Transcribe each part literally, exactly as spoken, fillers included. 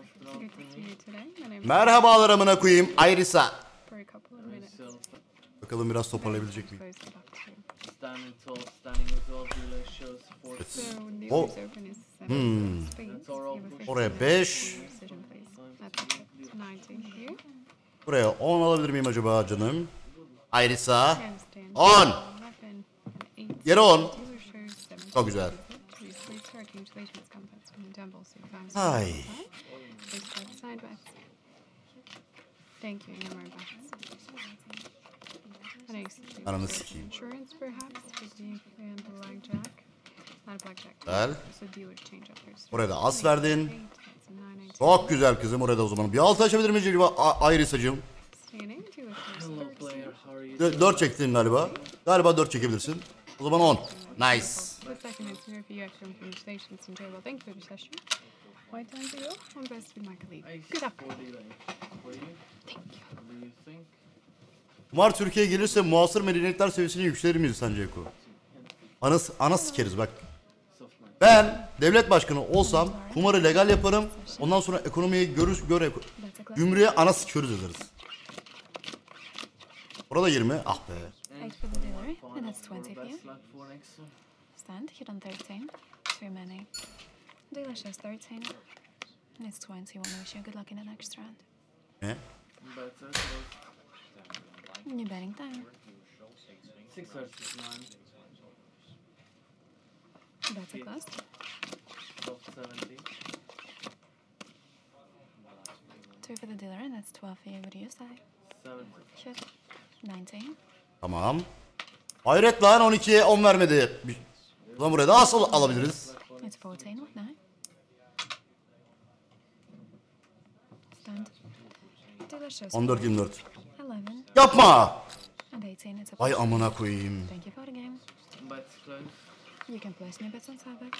Merhabalar amına koyayım. Iris'a. Bakalım biraz toparlayabilecek miyim? Evet. O. Hmm. Oraya beş. Buraya on alabilir miyim acaba canım? Iris'a. on. Yere on. Çok güzel. Ay. Ananı sikeyim. Güzel. Oraya da as verdin. Çok güzel kızım, oraya da o zaman. Bir altı açabilir miyiz acaba Iris'acığım? dört çektin galiba. Galiba dört çekebilirsin. O zaman on. Nice. Kumar Türkiye'ye gelirse muasır medeniyetler seviyesini yükselir miyiz sence Eko? Ana, ana sikeriz bak. Ben devlet başkanı olsam kumarı legal yaparım. Ondan sonra ekonomiyi görür, göre gümrüğe ana sikiyoruz ederiz. Burada yirmi. Ah be. Stand, hit on thirteen. Too many. Dealer shows thirteen. It's twenty. One wish you good luck in the next round. Ne? New betting time. Six versus nine. That's a close. twelve seventy. Two for the dealer, and that's twelve for you. What do you say? Seven. Shit. Nineteen. Tamam. Hayret lan, on ikiye on vermedi. O zaman buraya da as al alabiliriz. It's fourteen. What now? Stand. Dealer shows on dört yirmi dört. eleven. Yapma. And eighteen. It's a Vay amına koyayım. Thank you for the game. Bets close. You can place new bets on Starbucks.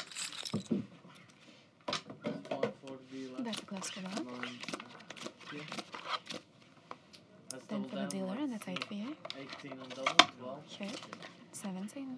One for the That's a close for that. nine. Yeah. That's Ten double for the down. dealer, and that's eight for you. eighteen on double. twelve. Shit. Seventeen.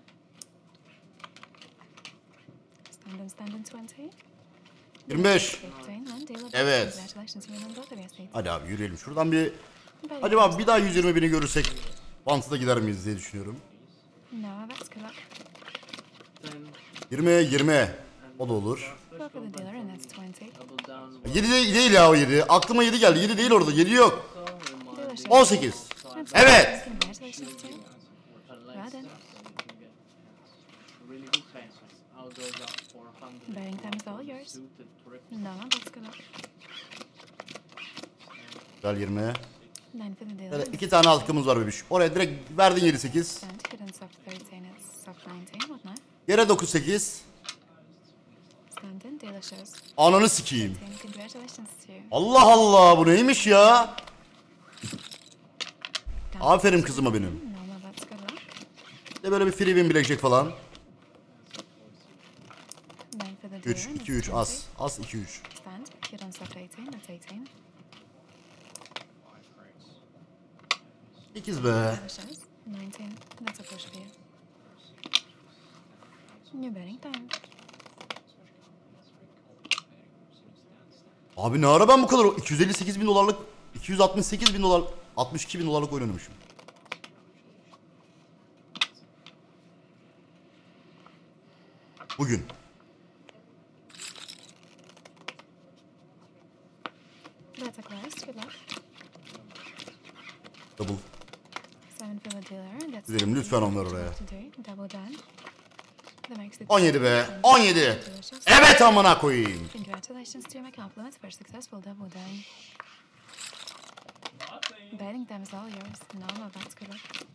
Stand and stand in twenty. yirmi beş. Fifteen. One dealer. Evet. Congratulations, you win both of your seats. Hadi abi yürüyelim. Şuradan bir... Acaba bir daha yüz yirmi bini görürsek Bant'ta gider miyiz diye düşünüyorum. No, that's good luck. Ten. yirmi yirmi. O da olur. Go for the dealer, and that's twenty. Double down. yedi de, değil ya o yedi. Aklıma yedi geldi. yedi değil orada. yedi yok. Dealer shows on sekiz. Evet. Congratulations to you. Well done. Really good passes. I'll go down for one hundred. Betting time is all yours. Suited correct. No, that's good luck. Güzel yirmi. Nine for the dealer. Böyle iki tane hakkımız var bebiş. Oraya direkt verdin yedi sekiz. Stand, hit on soft thirteen, it's soft nineteen. What now? Yere dokuz sekiz. Stand in, dealer shows Ananı sikeyim. eighteen. Congratulations to you. Allah Allah, bu neymiş ya? Aferin kızıma benim. No, no, that's good luck. Bir de böyle bir free win bilecek falan. Nine for the dealer. üç, and iki, it's üç, twenty. as. As iki, üç. Stand, hit on soft eighteen, that's eighteen. sekiz be. Dealer shows nineteen. That's a push for you. New betting time. Abi ne ara ben bu kadar iki yüz elli sekiz bin dolarlık, iki yüz altmış sekiz bin dolar, altmış iki bin dolarlık oynamışım. Bugün. That's a close. Good luck. Double. Seven for the dealer. That's Güzelim, lütfen onlar oraya. to do. Double down. That makes it on yedi be. on yedi. Evet amına koyayım. Congratulations to you, my compliments for a successful double down. Betting time is all yours. No, no, that's good luck.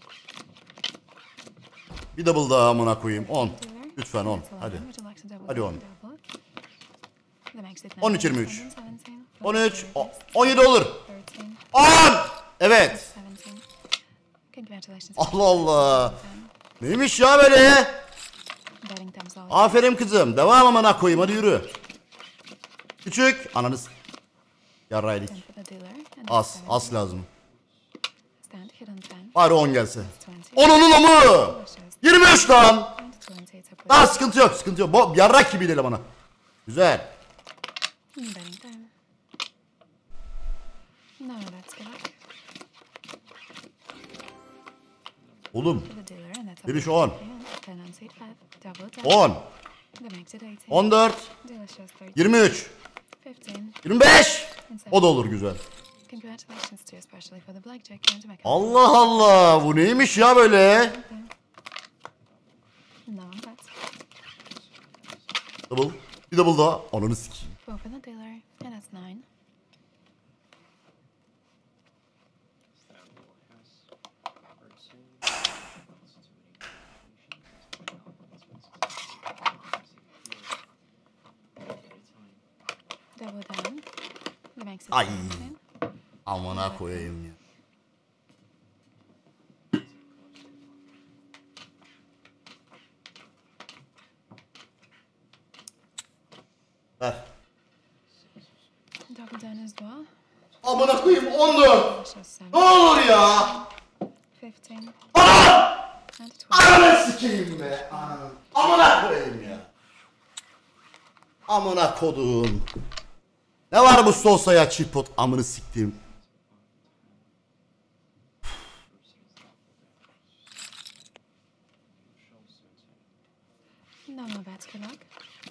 Bir double daha amına koyayım. on. Dealer. Lütfen on. That's eleven. Hadi. Would you like to double Hadi down? on. Double. That makes it on üç nine, yirmi üç. seventeen. on üç. o- on yedi olur. thirteen. on. Evet. seventeen. Congratulations. Allah Allah. Neymiş ya böyle? Betting time is all yours. Aferin kızım. Devam amına koyayım. Hadi yürü. Küçük. Ananız. Yarraydık. ten for the dealer. And As. seventeen. As lazım. Stand, hit on ten. Bari on gelse. twenty. Onunun amı. yirmi üç lan. twenty. It's a push. Daha sıkıntı yok. Sıkıntı yok. Bo yarrak gibi ilerle bana. Güzel. New betting time. time. No, that's good luck. Oğlum. For the dealer, and that's a Biri şu on. ten on seat five. Double ten. on. That makes it eighteen. on dört. Dealer shows thirteen. yirmi üç. fifteen. yirmi beş. And O da olur güzel. congratulations to you, especially for the blackjack and to make a Allah Allah. Bu neymiş ya böyle? no on bets. Double. Bir double daha. Ananı sikeyim. Four for the dealer, and that's nine. Double down. That makes it Ay. seventeen. Amına koyayım ya. Ver. Double down as well. Amına koyayım on dört. Shows seven. Ne olur ya. fifteen. Aa! And twelve. Ananı sikeyim be. Ananı. Amına koyayım ya. Amına kodum. Ne var bu solsa ya cheat pot amını siktiğim. No more bets, good luck.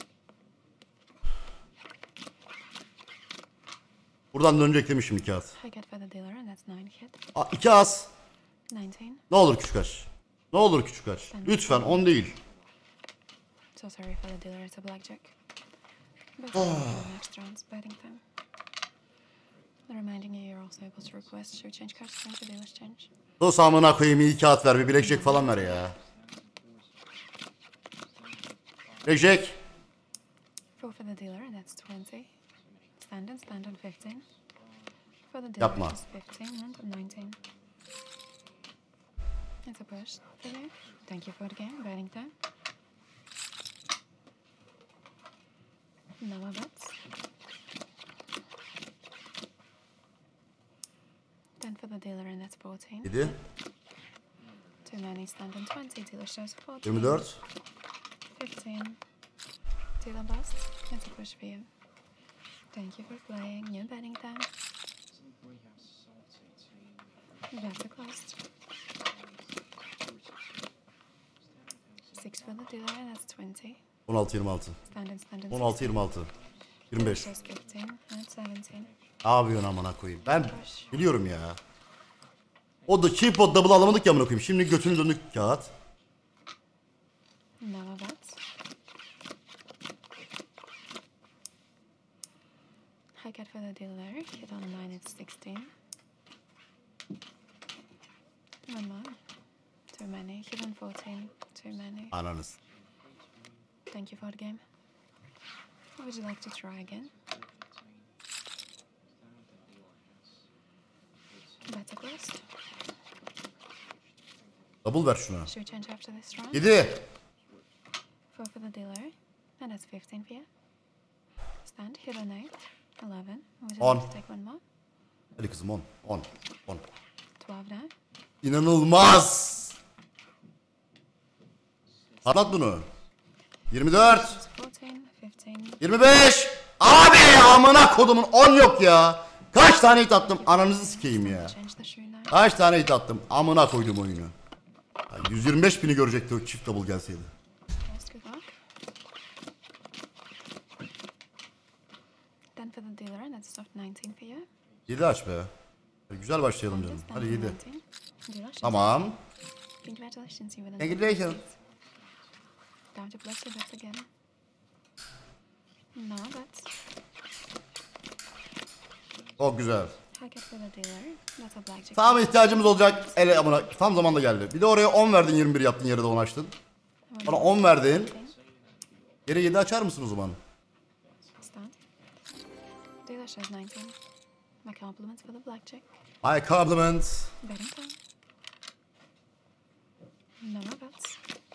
Buradan dönecek demişim iki az. I get for the dealer, and that's nine hit. Aa, iki az. nineteen. Ne olur küçük aç. Ne olur küçük aç. Lütfen on değil. So sorry for the dealer, it's a blackjack. But for the next round's betting time. Reminding you you're also able to request show change cards from the dealer's change. Sus amına koyayım iyi kağıt ver bir blackjack falan ver ya. Blackjack. Four for the dealer, and that's twenty. Stand and stand on fifteen. For the dealer, Yapma. it's fifteen and nineteen. It's a push for you. Thank you for the game, betting time. No more bets. Ten for the dealer, and that's fourteen. yedi. Too many stand on twenty. Dealer shows fourteen. yirmi dört. fifteen. Dealer bust. It's a push for you. Thank you for playing. New betting time. Bets are closed. Six for the dealer, and that's twenty. on altı yirmi altı. Stand and stand on on altı yirmi altı. yirmi Dealer beş. shows fifteen and seventeen. Ne yapıyorsun amına koyayım? Ben biliyorum ya. O da cheap pot double alamadık ya amına koyayım. Şimdi götünü döndük kağıt. No more bets. I get for the dealer. Hit on nine, it's sixteen. One more. Too many. Hit on fourteen. Too many. Ananız. Thank you for the game. Would you like to try again? Bets are closed. Double ver şuna. Should we change after this round? yedi. Four for the dealer. And that's fifteen for you. Stand. Hit on eight. eleven. Would you On. like to take one more? Hadi kızım on. on. on. twelve now. İnanılmaz. Anlat bunu. yirmi dört. It's fourteen, fifteen. yirmi beş. Abi amına kodumun on yok ya. Kaç tane hit attım ananızı sikeyim ya. Change the shoe now. Kaç tane hit attım amına koydum oyunu. Ya yüz yirmi beş bini görecekti o çift double gelseydi. Yes, good luck. Then for the dealer, and that's soft nineteen for you. yedi aç be. Hadi güzel başlayalım canım. Stand Hadi on yedi. nineteen. Dealer shows Tamam. congratulations, you win. Congratulations. Time to place your bets again. No bets. Çok güzel. I get for the dealer. That's a blackjack. Tam ihtiyacımız olacak. Ele amına tam zamanda geldi. Bir de oraya on verdin yirmi bir yaptın yarıda on açtın. Bana on verdin. Geri yedi açar mısın o zaman? Stand. Dealer shows nineteen. My compliments for the blackjack. My compliments. Betting time. No more bets.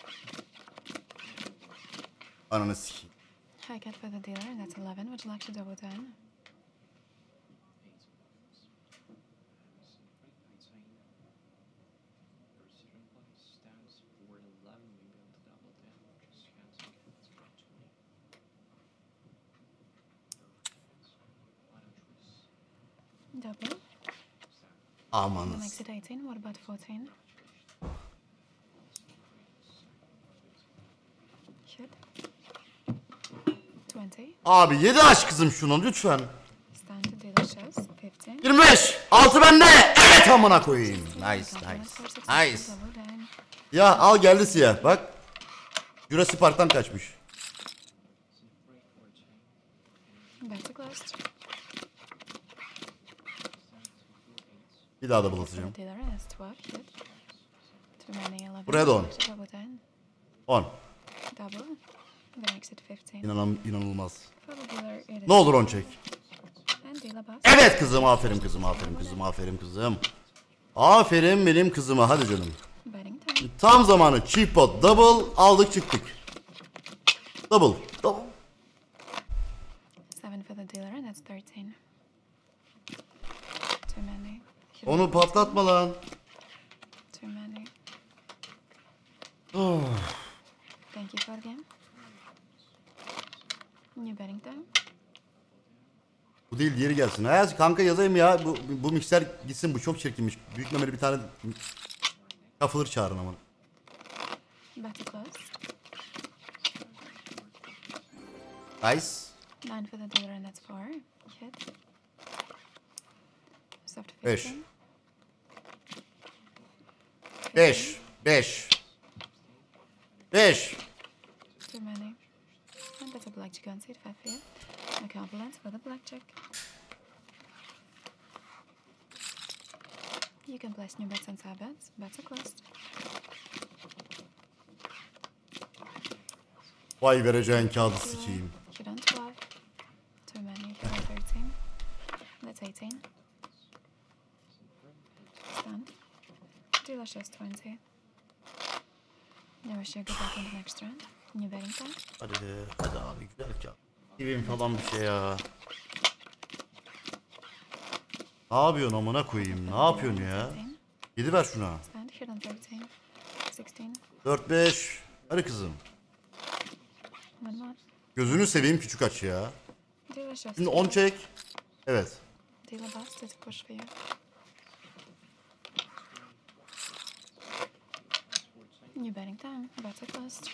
Ananı sikeyim. I get for the dealer, and that's eleven. Would you like to double down? Double. Aman. That makes it eighteen. What about fourteen? Hit. twenty. Abi yedi aç kızım şunu lütfen. Stand to dealer shows. fifteen. yirmi beş. altı bende. Evet amına koyayım. Nice nice. Nice. Double down. Ya al geldi siyah bak. Jurassic Park'tan kaçmış. Back to closed. Bir daha da For bulatacağım. the dealer, and it's twelve. Hit. Too many eleven. Buraya da on. Double down. on. Double. That makes it fifteen. İnanan, inanılmaz. For the dealer, it is Ne olur on çek. and dealer boss. Evet kızım aferin kızım aferin kızım aferin kızım. Aferin benim kızıma hadi canım. Betting time. Tam zamanı cheap pot double aldık çıktık. Double. Double. Seven for the dealer, and that's thirteen. Too many. Hit Onu patlatma lan. Too many. Oh. Thank you for the game. New betting time. Bu değil diğeri gelsin. Ha, kanka yazayım ya. Bu, bu mikser gitsin bu çok çirkinmiş. Büyük memeli bir tane kafılır çağırın ama. Back to close. Nice. Nine for the dealer, and that's four. Hit. Soft Beş. fifteen. beş. beş. beş. Too many. And that's a blackjack on seat five here. A compliment for the blackjack. You can place new bets on side bets. Bets are closed. Vay vereceğin kağıdı sikeyim. Hit on twelve. Too many. Hit on thirteen. That's eighteen. Stand. Dealer shows twenty. Now wish you good luck in the next round. New betting time. Hadi hadi abi güzel kağıt. Gibim falan bir şey ya. Ne yapıyorsun amına koyayım? Ne yapıyorsun ya? fifteen. yedi ver şuna. Stand. Hit on thirteen. sixteen. dört beş. Hadi kızım. One more. Gözünü seveyim küçük aç ya. Dealer shows Şimdi on twelve. çek. Evet. Dealer boss did a push for you. New betting time. Bets are closed.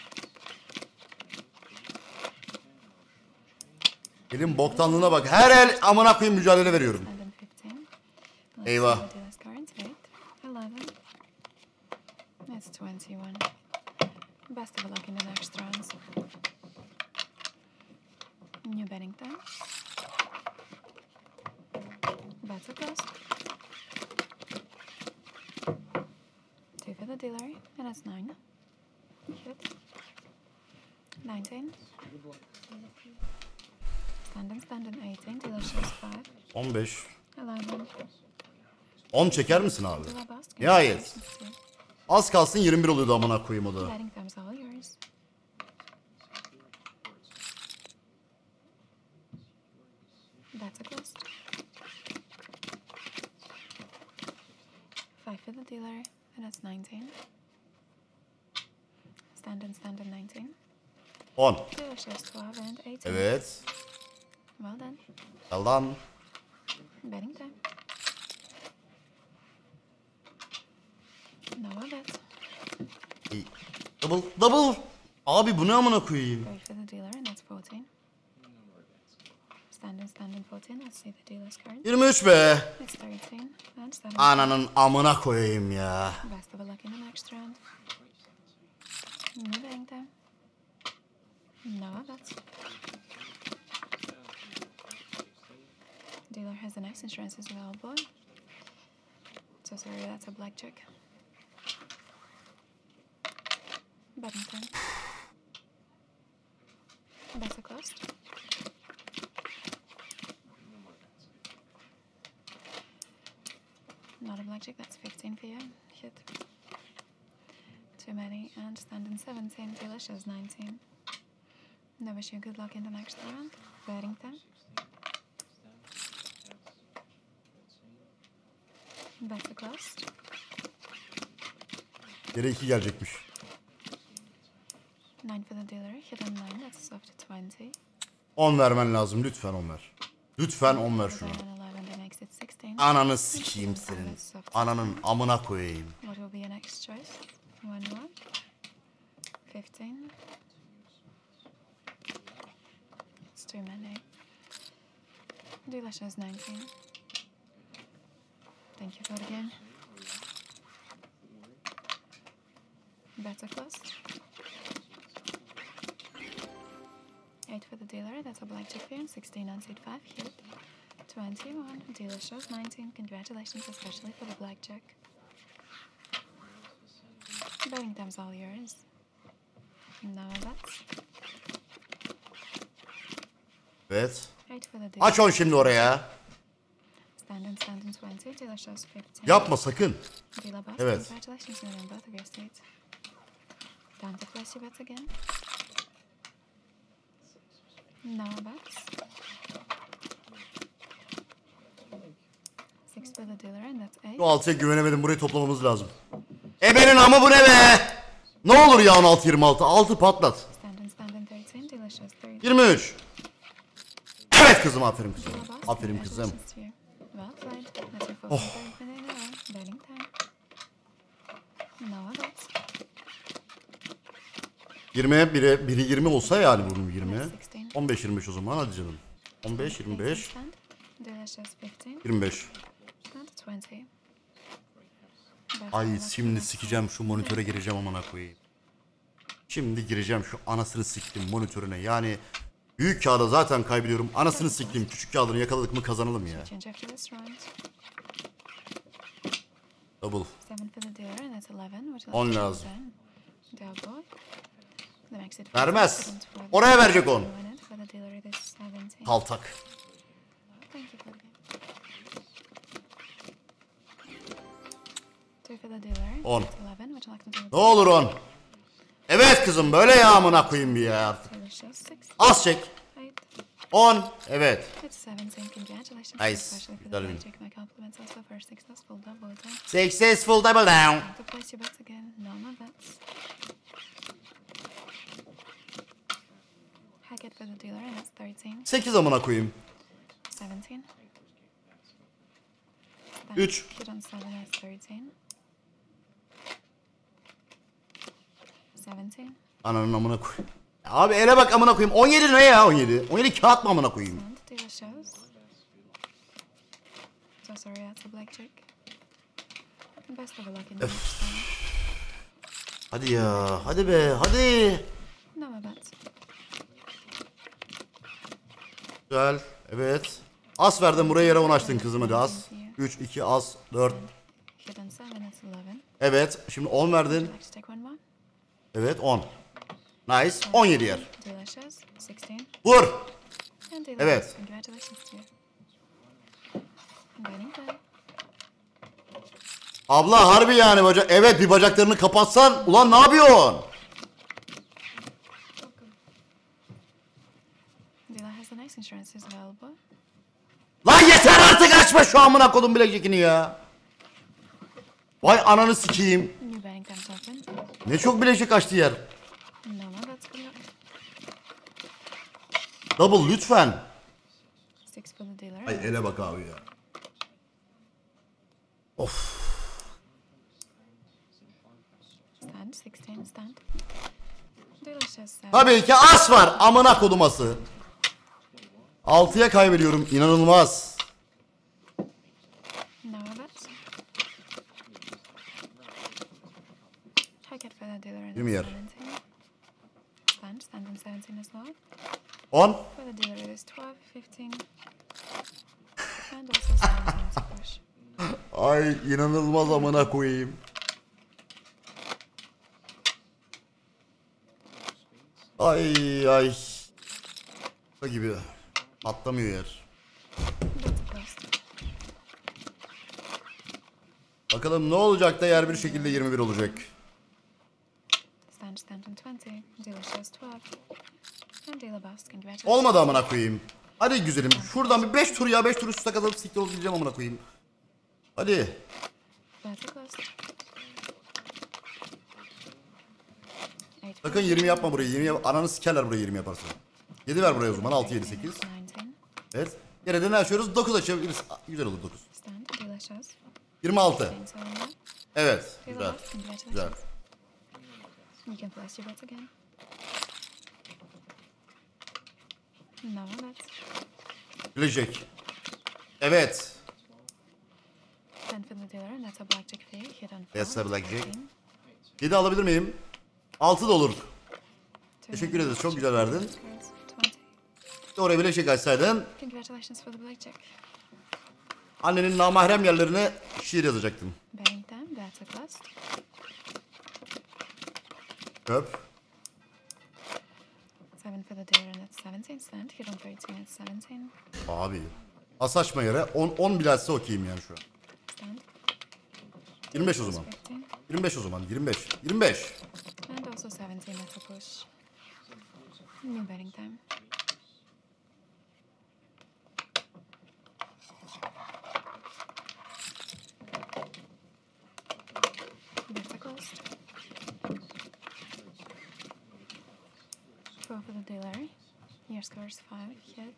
Elin boktanlığına bak. Her el amına koyayım mücadele veriyorum. And then fifteen. Let's Eyvah. see the dealer's cards. Eight. eleven. It's twenty-one. Best of luck in the next rounds. New betting time. Bets are closed. Two for the dealer, and that's nine. Hit. nineteen. Standing, standing, eighteen. Dealer shows five. on beş. eleven. on çeker misin abi? Dealer boss. Nihayet. Congratulations to you. Az kalsın yirmi bir oluyordu amına koyayım o da. Betting time's all yours. That's a close. Five for the dealer, and that's nineteen. Standing, standing, nineteen. on. Dealer shows twelve and eighteen. Evet. Well done. Yalan. Betting time. No more bets. İyi. Double. Double. Abi bu ne amına koyayım? Three for the dealer, and that's fourteen. Standing, standing, fourteen. Let's see the dealer's card. yirmi üç be. It's thirteen and seventeen. Ananın amına koyayım ya. Best of luck in the next round. New betting time. No bets. Dealer has the next insurance as available. So sorry, that's a blackjack. Betting time. Bets are closed. Not a blackjack, that's fifteen for you. Hit. Too many, and standing seventeen. Dealer shows nineteen. No wish you good luck in the next round. Betting time. Bets are closed. Geri iki gelecekmiş. Nine for the dealer. Hit on nine. That's a soft twenty. on vermen lazım lütfen on ver. Lütfen on ver şunu. Nine on eleven. That makes it sixteen. Ananı sikeyim senin. Ananın amına koyayım. What will be your next choice? One more. Fifteen. It's too many. Delicious nineteen. Thank you for the game. Better plus. Eight for the dealer. That's a blackjack for you. Sixteen on seat five. Hit. Twenty-one. Dealer shows nineteen. Congratulations, especially for the blackjack. Betting time's all yours. No bets. Evet. Eight for the dealer. Aç onu şimdi oraya. Stand and stand in twenty. Dealer shows fifteen. Yapma sakın. Dealer boss. Evet. Congratulations, you win both of your states. Time to place your bets again. No bets. Six for the dealer, and that's eight. Şu altıya güvenemedim. Burayı toplamamız lazım. Ebenin amı bu ne be? Ne olur ya on altı yirmi altı. altı patlat. Stand and stand in thirteen. Dealer shows thirty. yirmi üç. Evet kızım, aferin kızım. Dealer boss. Aferin kızım. Congratulations to you. Well played. That's your Oh. fourth and third minute in a row. Betting time. No bets. yirmiye biri, biri yirmi olsa yani bunun yirmi. That's sixteen. on beş yirmi beş o zaman hadi canım. on beş yirmi beş. Stand. Dealer shows fifteen. yirmi beş. Stand twenty. Ay şimdi sikeceğim şu monitöre gireceğim amına koyayım. Şimdi gireceğim şu anasını siktim monitörüne. Yani büyük kağıda zaten kaybediyorum. Anasını siktim, küçük kağıdını yakaladık mı kazanalım ya. Change after this round. Double. Seven for the dealer, and that's eleven. Which On left lazım. ten. Double. That makes it Vermez. fourteen for the Oraya verecek on. dealer, and for the dealer it is seventeen. Kaltak. Thank you for the game. Two for the dealer. On. That's eleven. Which left into Ne olur on. Evet kızım, böyle ya amına koyayım bir ya artık. Dealer shows six. Az çek. Eight. on. Evet. It's seventeen. Congratulations. Nice. Especially for the Güzel win. blackjack. My compliments also for a successful double time. Successful double down. To place your bets again. No more bets. Hackett for the dealer, and it's thirteen. sekiz amına koyayım. seventeen. Stand. Üç. Hit on seven is thirteen. seventeen. Ananın amına koyayım. Abi ele bak amına koyayım. on yedi ne ya on yedi? on yedi kağıt mı amına koyayım? And dealer shows. So sorry, that's a blackjack. Best of luck in the next round. Hadi ya, hadi be, hadi. No more bets. Güzel, evet. As verdim, buraya yere on açtın kızım, hadi as. üç, iki, as, dört. Hit on seven, it's eleven. Evet, şimdi on verdin. Would you like to take one more? Evet, on. Nice, on yedi yer. Dealer shows sixteen. Vur. And dealer Evet. shows. Congratulations to you. Winning time. Abla harbi yani bacak. Evet, bir bacaklarını kapatsan. Ulan ne yapıyorsun? Dealer has the next insurances available. Lan yeter artık, açma şu amına kodum bilekçekini ya. Vay ananı sikeyim. New betting time's open. Ne çok bilekçek açtı yer. No more bets. Good luck. Double lütfen. Six for the dealer. Ay ele bak abi ya. Of. Stand. sixteen stand. Dealer shows seven. Tabii ki as var amına koduması. altıya kaybediyorum, inanılmaz. No more bets. Hackett for the dealer, and Yirmi yer. it's seventeen. Stand. Stand in seventeen as well. on. For the dealer, it is twelve, fifteen. And also seventeen to push. Ay inanılmaz amına koyayım. Ay ay. Bu gibi. Atlamıyor yer. That's a plus. Bakalım ne olacak da yer bir şekilde yirmi bir olacak. Stand. Stand in twenty. Dealer shows twelve. And dealer boss. Congratulations. Olmadı amına koyayım. Hadi güzelim. Şuradan bir beş tur ya, beş tur üst üste kazanıp siktir olup gideceğim amına koyayım. Hadi. That's a plus. Eight for Sakın the yirmi dealer. yapma burayı. yirmi yap. Ananı sikerler burayı yirmi yaparsan. yedi ver buraya o zaman. altı, yedi, sekiz. nineteen. Evet. Yerine ne açıyoruz? dokuz açabiliriz. Aa, güzel olur dokuz. Stand. Dealer shows. yirmi altı. Same cylinder. Evet. Dealer Güzel. lost. Congratulations. Güzel. You can place your bets again. No more bets. Bilecek. Evet. Stand for the dealer and that's a blackjack fee. Hit on That's four. a blackjack. fifteen. yedi alabilir miyim? altı da olur. Two Teşekkür more ederiz. Çok güzel verdin. cards. twenty. Oraya bilecek açsaydın. Congratulations for the blackjack. Annenin namahrem yerlerine şiir yazacaktım. Betting them. That's a plus. Köp. Seven for the dealer and that's seventeen. Stand. Hit on thirteen. It's seventeen. Abi. As açma yere on, on bile açsa okeyim yani şu an. Stand. yirmi beş o zaman. fifteen. yirmi beş o zaman. yirmi beş. yirmi beş. And also seventeen. That's a push. New betting time. That's a cost. Four for the dealer. Your score is five. Hit.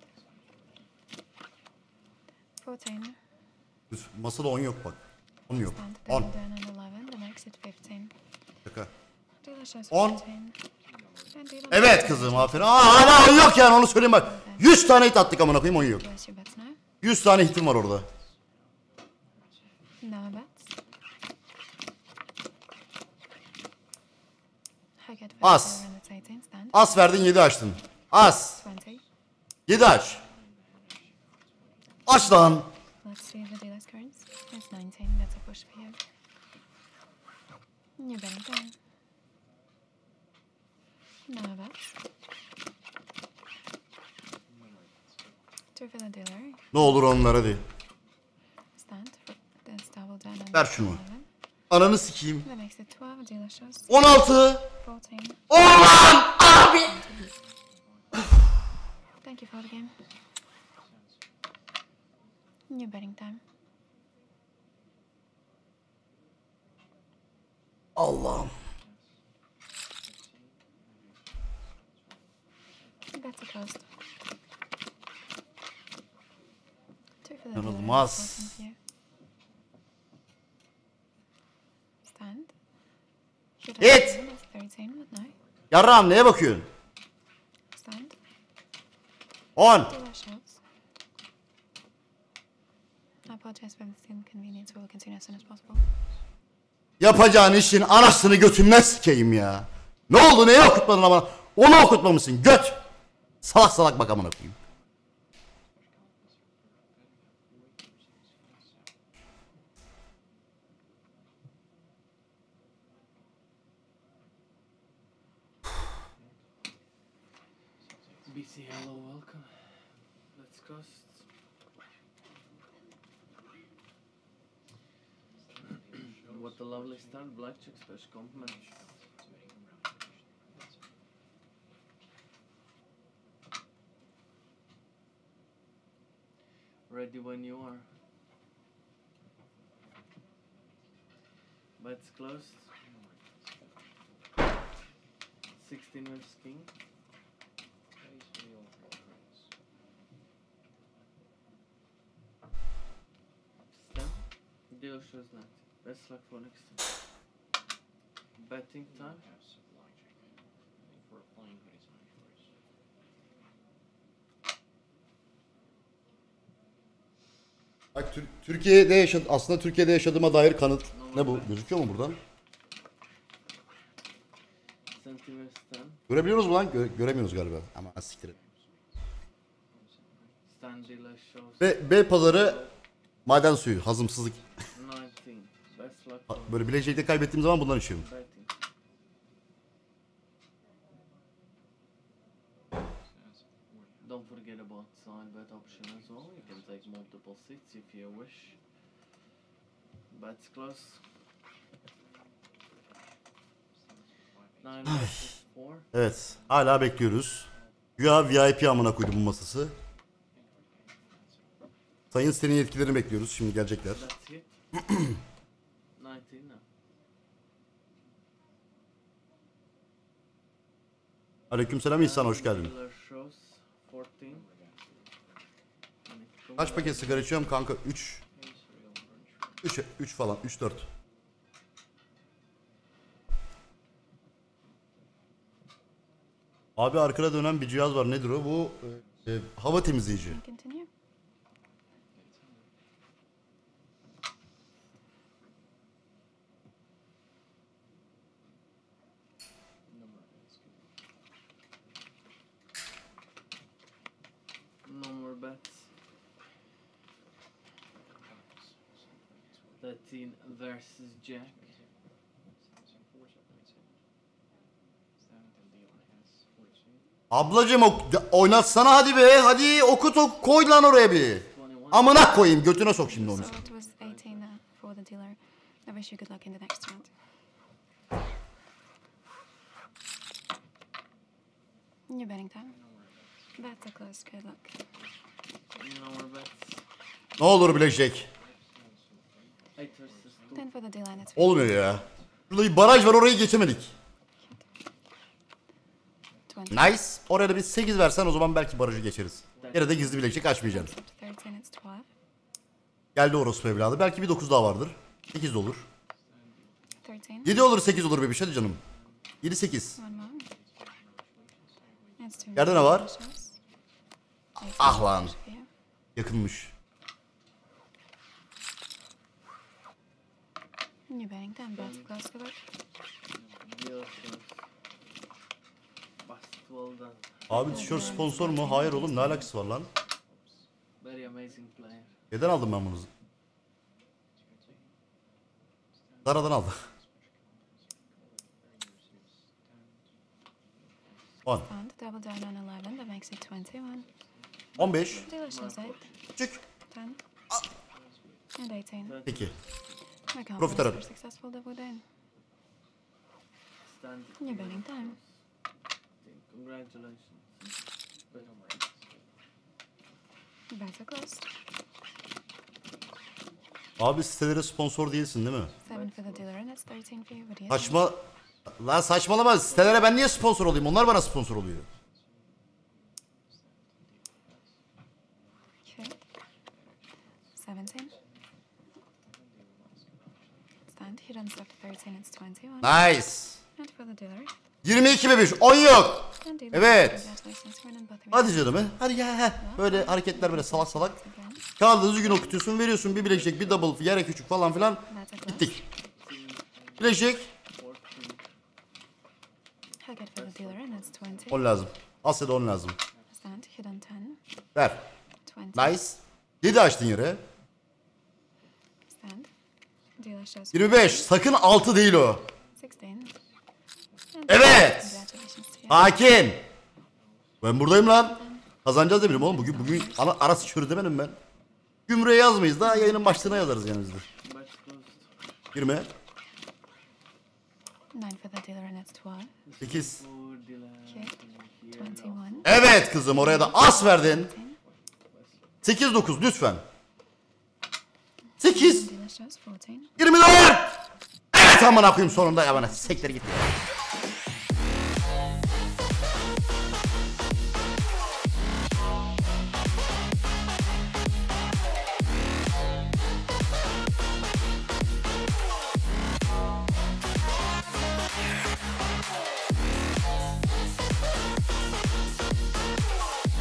fourteen. Üf, masada on yok bak. on yok. Stand. on. Double down on eleven. The max at fifteen. Şaka. Dealer shows On. fourteen. And dealer Evet kızım aferin. Aa hala on yok yani onu söyleyeyim bak. yüz tane hit attık amına koyayım on yok. Place your bets now. yüz tane hitim var orada. No bets. I get As. and it's eighteen. Stand. As verdin yedi açtın. As. twenty. yedi aç. Aç lan. Let's see the dealer's cards. It's nineteen. That's a push for you. You're betting time. No bets. Two for the dealer. Ne olur onlar hadi. Stand. That's double down on Ver şunu. eleven. Ananı sikeyim. That makes it twelve. Dealer shows on altı. fourteen. Ulan abi. Thank you for the game. New betting time. Allah'ım. That's a cost. Two for the İnanılmaz. dealer, fourteen for you. Stand. Should I Hit. have it's thirteen, but no. Yarrağım neye bakıyorsun? Stand. on. Dealer shows. I apologize for this inconvenience. We will continue as soon as possible. Yapacağın işin anasını götünden sikeyim ya. Ne oldu neye okutmadın ama? Onu okutmamışsın göt. Salak salak bak amına koyayım. B C, hello, welcome. Let's cost. What a lovely start, blackjack special compliment. Ready when you are. Bets closed. sixteen with king. Stem. Deal shows ninety. Best luck for next time. Betting time. Bak Tür- Türkiye'de yaşadı aslında Türkiye'de yaşadığıma dair kanıt. Ne bu? Gözüküyor mu buradan? Centimeter stand. Görebiliyoruz mu lan? Gö- göremiyoruz galiba. Ama siktir et. Stand dealer shows B, B pazarı maden suyu, hazımsızlık. nineteen. Best luck Ha, for Böyle bilecekte kaybettiğim zaman bundan içiyorum. betting. Don't forget about side bet option as well. You can take multiple seats if you wish. Bets close. Nine versus four. Evet. Hala bekliyoruz. Güya V I P amına koydu bu masası. Sayın senin yetkilerini bekliyoruz. Şimdi gelecekler. That's it. nineteen now. Aleykümselam İhsan hoş geldin. Dealer shows fourteen. Kaç paket sigara içiyorum kanka? üç. üç üç falan. üç dört. Abi arkada dönen bir cihaz var. Nedir o? Bu e, hava temizleyici. Continue. No more bets. thirteen versus Jack. Ablacım ok oynatsana hadi be. Hadi okut ok koy lan oraya bir. Amına koyayım götüne sok şimdi onu. So it was eighteen uh, for the dealer. I wish you good luck in the next round. New betting time. That's a close. Good luck. No more bets. Ne olur bilecek. eight versus two. Ten for the dealer and it's Olmuyor ya. Burada bir baraj var orayı geçemedik. twenty. Nice. Oraya da bir sekiz versen o zaman belki barajı geçeriz. Yine de gizli bilecek açmayacaksın. thirteen, it's twelve. Geldi orospu evladı. Belki bir dokuz daha vardır. sekiz de olur. thirteen. yedi olur sekiz olur bebiş hadi canım. yedi sekiz. One more. It's two. Yerde ne var? Delicious. Eight Ah lan. for you. Yakınmış. New betting time. That's close. Good luck. Delicious. Bast well done. Abi tişört sponsor mu? Hayır oğlum ne alakası var lan? Very amazing player. Neden aldım ben bunu? Zara'dan aldım. on. Found double down on eleven. That makes it twenty-one. on beş. Delicious eight. Çık. ten. And eighteen. Peki. My Profit compliments arab. for successful double down. Stand. New betting time. Congratulations. Better close. Abi sitelere sponsor değilsin değil mi? Seven for the dealer and it's thirteen for you. What do you think? Saçma. Lan saçmalama. Sitelere ben niye sponsor olayım? Onlar bana sponsor oluyor. Okay. seventeen. Stand. He runs up to thirteen. It's twenty-one. Nice. And for the dealer. yirmi iki bebiş. on yok. And dealer. Evet. Congratulations. We're in both of you. Hadi canım he. Hadi ya he. Böyle hareketler böyle salak salak. Again. Kağıdı düzgün okutuyorsun, veriyorsun bir bileşik, bir double, yere küçük falan filan. That's a close. Gittik. Bileşik. fourteen. I'll get for the dealer and it's twenty. on lazım. Asya'da on lazım. Stand. Hidden ten. Ver. twenty. Nice. yedi açtın yere. Stand. Dealer shows yirmi beş. Sakın altı değil o. sixteen. And Evet. congratulations to you. Hakin. Ben buradayım lan. Kazanacağız demedim oğlum. Bugün bugün ana, arası çürü demedim ben. Gümrüğe yazmayız. Daha yayının başlığına yazarız yani biz de. Bets closed. yirmi. Nine for the dealer and it's twelve. sekiz. For dealer. Okay. twenty-one. Evet kızım oraya da as verdin. sekiz dokuz lütfen. sekiz. Dealer shows fourteen. yirmi dört. Evet amına koyayım sonunda ya bana. Sektir git.